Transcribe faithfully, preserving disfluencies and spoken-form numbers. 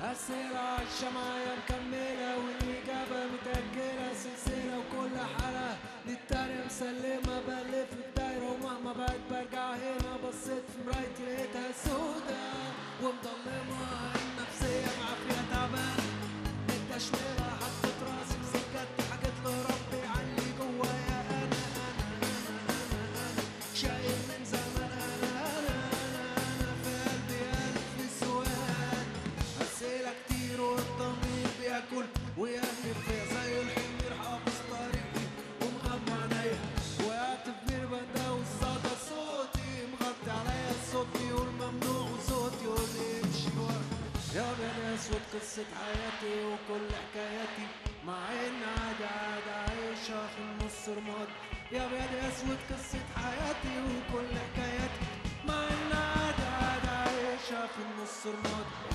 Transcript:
أسئلة عالشمعية مكملة والإجابة متأجلة سلسلة وكل حلقة للتانية مسلمة بلف الدايرة ومهما بعد برجع هنا بصيت في مرايتي لقيتها سودا ومضلمة النفسية بعافية تعبانة التشميرة حطت راسي في سكتي حكيت لربي عاللي جوايا أنا أنا أنا أنا أنا شايل من زمان أنا أنا أنا أنا في قلبي ألف سؤال أسئلة كتير والضمير بياكل ويهدف فيا زي الحمير حافظ طريقي ومغمى عينيا وقعت في ميربندة والصدى صوتي مغطي عليا الصوت بيقول ممنوع وصوتي يقول لي امشي ورا يا ابيض اسود قصة حياتي وكل حكاياتي مع ان عادي عادي عايشة في النص رمادي يا ابيض اسود قصة حياتي وكل حكاياتي مع ان عادي عادي عايشة في النص رمادي